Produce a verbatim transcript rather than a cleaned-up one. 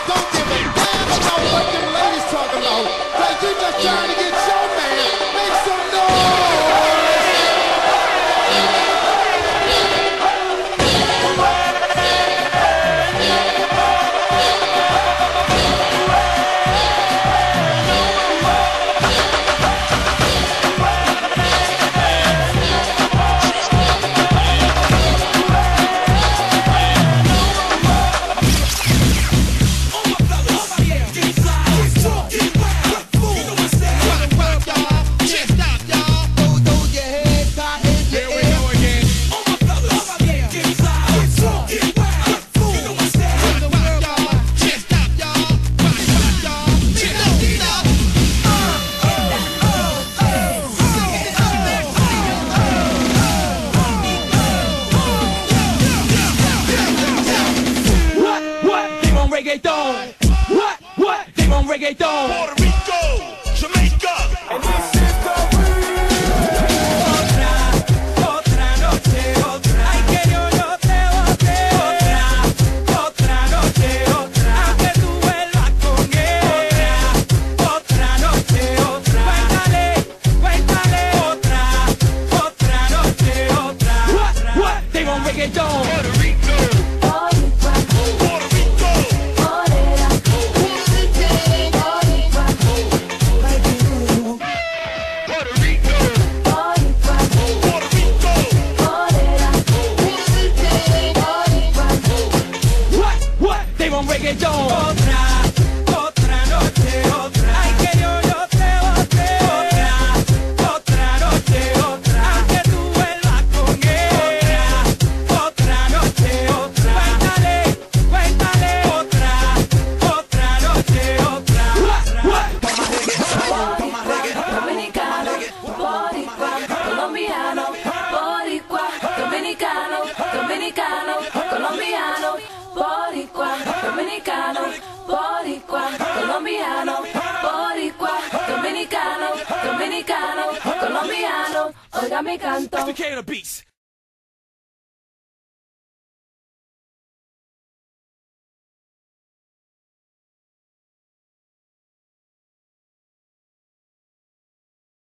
don't give a damn about what them ladies talking about. Cause you just trying to get your man. Make some noise. Reggaeton. What? What? They want reggaeton. Puerto Rico, Jamaica. And this is the otra, otra noche, otra. Ay, que yo no te bote. Otra, otra noche, otra. Aunque tú vuelvas con él. Otra, otra noche, otra. Cuéntale, cuéntale. Otra, otra noche, otra. What? What? They want reggaeton. Puerto Rico. Reggaeton. Otra, otra noche, otra. Ay, que yo no te bote. Otra, otra noche, otra. Aunque tú vuelvas con él. Otra, otra noche, otra. Cuéntale, cuéntale. Otra, otra noche, otra. What? What? Toma reggaeton, dominicano, boricua, colombiano, boricua, dominicano, dominicano, colombiano, boricua, dominicano, boricua, colombiano, boricua, dominicano, dominicano, colombiano. Oiga mi canto. It's the Beats.